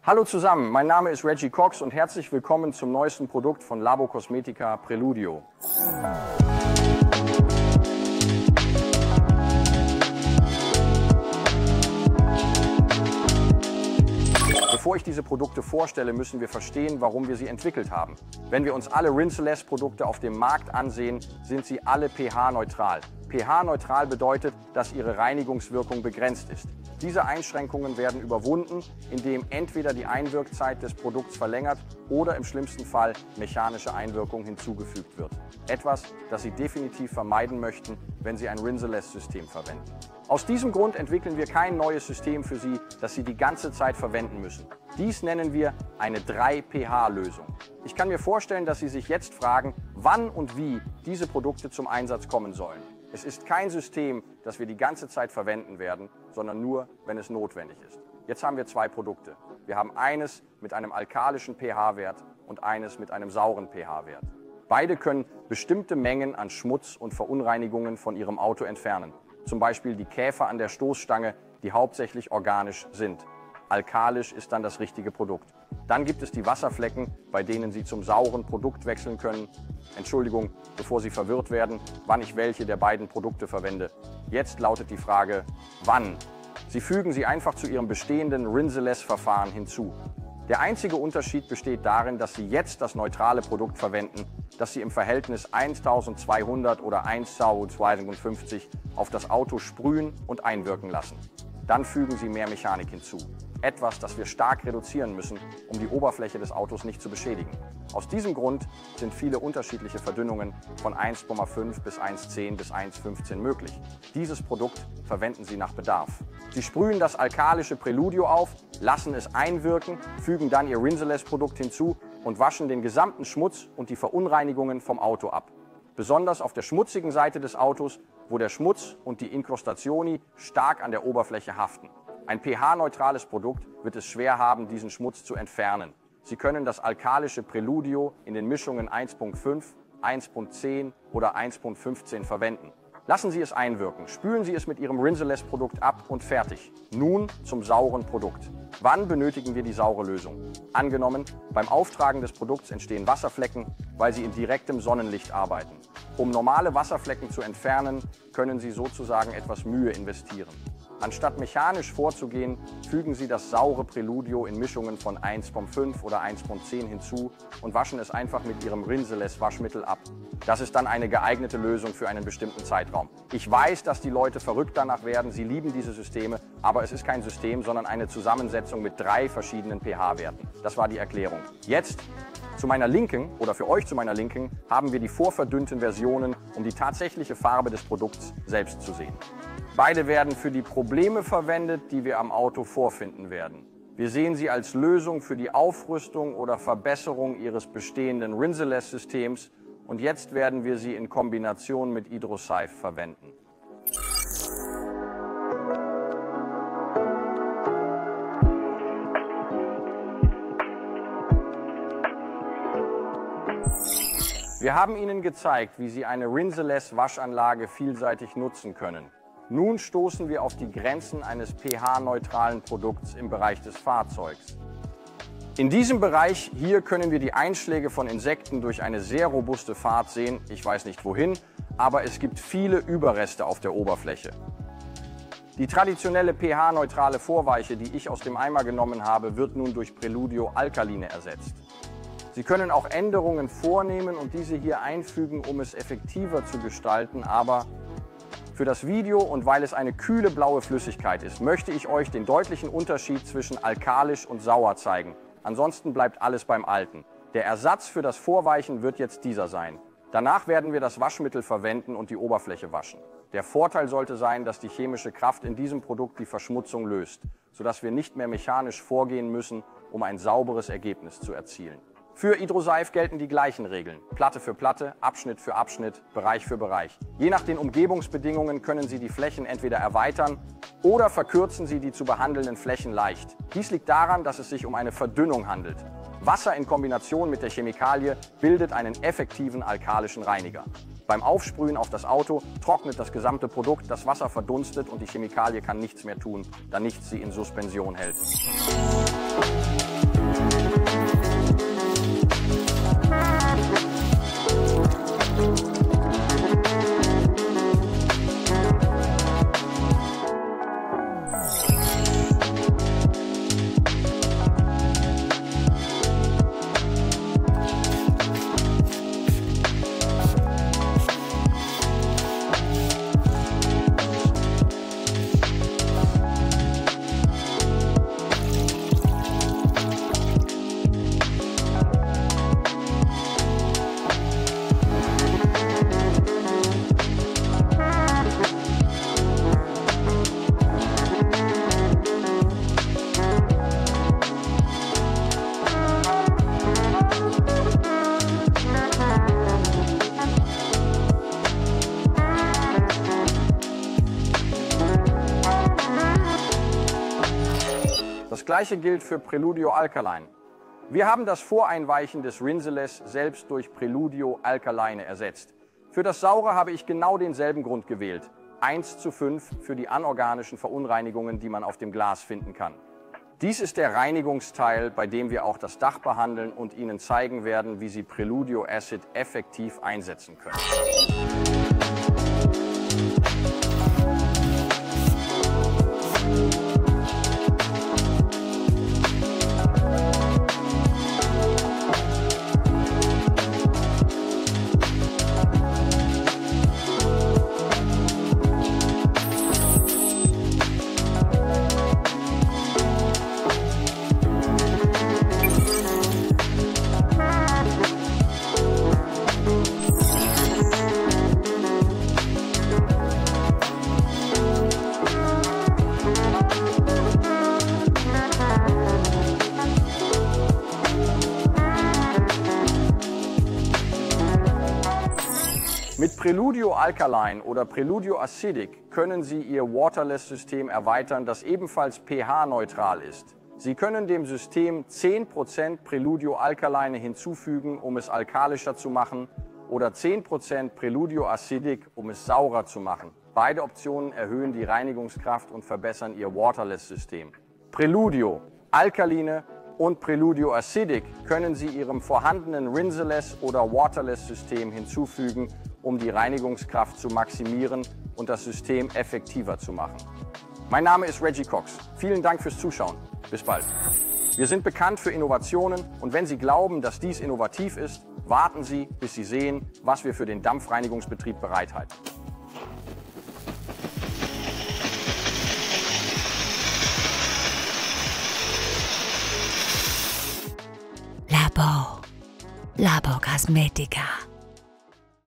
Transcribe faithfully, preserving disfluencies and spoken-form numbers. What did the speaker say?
Hallo zusammen, mein Name ist Reggie Cox und herzlich willkommen zum neuesten Produkt von Labo Cosmetica Preludio. Bevor ich diese Produkte vorstelle, müssen wir verstehen, warum wir sie entwickelt haben. Wenn wir uns alle Rinseless-Produkte auf dem Markt ansehen, sind sie alle pH-neutral. pH-neutral bedeutet, dass ihre Reinigungswirkung begrenzt ist. Diese Einschränkungen werden überwunden, indem entweder die Einwirkzeit des Produkts verlängert oder im schlimmsten Fall mechanische Einwirkung hinzugefügt wird. Etwas, das Sie definitiv vermeiden möchten, wenn Sie ein Rinseless-System verwenden. Aus diesem Grund entwickeln wir kein neues System für Sie, das Sie die ganze Zeit verwenden müssen. Dies nennen wir eine drei pH-Lösung. Ich kann mir vorstellen, dass Sie sich jetzt fragen, wann und wie diese Produkte zum Einsatz kommen sollen. Es ist kein System, das wir die ganze Zeit verwenden werden, sondern nur, wenn es notwendig ist. Jetzt haben wir zwei Produkte. Wir haben eines mit einem alkalischen pH-Wert und eines mit einem sauren pH-Wert. Beide können bestimmte Mengen an Schmutz und Verunreinigungen von Ihrem Auto entfernen. Zum Beispiel die Käfer an der Stoßstange, die hauptsächlich organisch sind. Alkalisch ist dann das richtige Produkt. Dann gibt es die Wasserflecken, bei denen Sie zum sauren Produkt wechseln können. Entschuldigung, bevor Sie verwirrt werden, wann ich welche der beiden Produkte verwende. Jetzt lautet die Frage, wann? Sie fügen sie einfach zu Ihrem bestehenden Rinseless-Verfahren hinzu. Der einzige Unterschied besteht darin, dass Sie jetzt das neutrale Produkt verwenden, das Sie im Verhältnis eintausendzweihundert oder eintausendzweihundertfünfzig auf das Auto sprühen und einwirken lassen. Dann fügen Sie mehr Mechanik hinzu. Etwas, das wir stark reduzieren müssen, um die Oberfläche des Autos nicht zu beschädigen. Aus diesem Grund sind viele unterschiedliche Verdünnungen von eins Komma fünf bis eins Komma zehn bis eins Komma fünfzehn möglich. Dieses Produkt verwenden Sie nach Bedarf. Sie sprühen das alkalische Preludio auf, lassen es einwirken, fügen dann Ihr Rinseless-Produkt hinzu und waschen den gesamten Schmutz und die Verunreinigungen vom Auto ab. Besonders auf der schmutzigen Seite des Autos, wo der Schmutz und die Inkrustazioni stark an der Oberfläche haften. Ein pH-neutrales Produkt wird es schwer haben, diesen Schmutz zu entfernen. Sie können das alkalische Preludio in den Mischungen eins Komma fünf, eins Komma zehn oder eins Komma fünfzehn verwenden. Lassen Sie es einwirken, spülen Sie es mit Ihrem Rinseless-Produkt ab und fertig. Nun zum sauren Produkt. Wann benötigen wir die saure Lösung? Angenommen, beim Auftragen des Produkts entstehen Wasserflecken, weil Sie in direktem Sonnenlicht arbeiten. Um normale Wasserflecken zu entfernen, können Sie sozusagen etwas Mühe investieren. Anstatt mechanisch vorzugehen, fügen Sie das saure Preludio in Mischungen von eins Komma fünf oder eins Komma zehn hinzu und waschen es einfach mit Ihrem Rinseless-Waschmittel ab. Das ist dann eine geeignete Lösung für einen bestimmten Zeitraum. Ich weiß, dass die Leute verrückt danach werden, sie lieben diese Systeme, aber es ist kein System, sondern eine Zusammensetzung mit drei verschiedenen pH-Werten. Das war die Erklärung. Jetzt zu meiner Linken oder für euch zu meiner Linken haben wir die vorverdünnten Versionen, um die tatsächliche Farbe des Produkts selbst zu sehen. Beide werden für die Probleme verwendet, die wir am Auto vorfinden werden. Wir sehen sie als Lösung für die Aufrüstung oder Verbesserung Ihres bestehenden Rinseless-Systems und jetzt werden wir sie in Kombination mit Hydrosafe verwenden. Wir haben Ihnen gezeigt, wie Sie eine Rinseless-Waschanlage vielseitig nutzen können. Nun stoßen wir auf die Grenzen eines pH-neutralen Produkts im Bereich des Fahrzeugs. In diesem Bereich hier können wir die Einschläge von Insekten durch eine sehr robuste Fahrt sehen. Ich weiß nicht wohin, aber es gibt viele Überreste auf der Oberfläche. Die traditionelle pH-neutrale Vorweiche, die ich aus dem Eimer genommen habe, wird nun durch Preludio Alkaline ersetzt. Sie können auch Änderungen vornehmen und diese hier einfügen, um es effektiver zu gestalten, aber für das Video und weil es eine kühle blaue Flüssigkeit ist, möchte ich euch den deutlichen Unterschied zwischen alkalisch und sauer zeigen. Ansonsten bleibt alles beim Alten. Der Ersatz für das Vorweichen wird jetzt dieser sein. Danach werden wir das Waschmittel verwenden und die Oberfläche waschen. Der Vorteil sollte sein, dass die chemische Kraft in diesem Produkt die Verschmutzung löst, sodass wir nicht mehr mechanisch vorgehen müssen, um ein sauberes Ergebnis zu erzielen. Für Hydrosafe gelten die gleichen Regeln. Platte für Platte, Abschnitt für Abschnitt, Bereich für Bereich. Je nach den Umgebungsbedingungen können Sie die Flächen entweder erweitern oder verkürzen Sie die zu behandelnden Flächen leicht. Dies liegt daran, dass es sich um eine Verdünnung handelt. Wasser in Kombination mit der Chemikalie bildet einen effektiven alkalischen Reiniger. Beim Aufsprühen auf das Auto trocknet das gesamte Produkt, das Wasser verdunstet und die Chemikalie kann nichts mehr tun, da nichts sie in Suspension hält. gleiche gilt für Preludio Alkaline. Wir haben das Voreinweichen des Rinseless selbst durch Preludio Alkaline ersetzt. Für das Saure habe ich genau denselben Grund gewählt. eins zu fünf für die anorganischen Verunreinigungen, die man auf dem Glas finden kann. Dies ist der Reinigungsteil, bei dem wir auch das Dach behandeln und Ihnen zeigen werden, wie Sie Preludio Acid effektiv einsetzen können. Mit Preludio Alkaline oder Preludio Acidic können Sie Ihr Waterless-System erweitern, das ebenfalls pH-neutral ist. Sie können dem System zehn Prozent Preludio Alkaline hinzufügen, um es alkalischer zu machen, oder zehn Prozent Preludio Acidic, um es saurer zu machen. Beide Optionen erhöhen die Reinigungskraft und verbessern Ihr Waterless-System. Preludio Alkaline und Preludio Acidic können Sie Ihrem vorhandenen Rinseless oder Waterless-System hinzufügen, um die Reinigungskraft zu maximieren und das System effektiver zu machen. Mein Name ist Reggie Cox. Vielen Dank fürs Zuschauen. Bis bald. Wir sind bekannt für Innovationen und wenn Sie glauben, dass dies innovativ ist, warten Sie, bis Sie sehen, was wir für den Dampfreinigungsbetrieb bereithalten. Labo. Labo Cosmetica.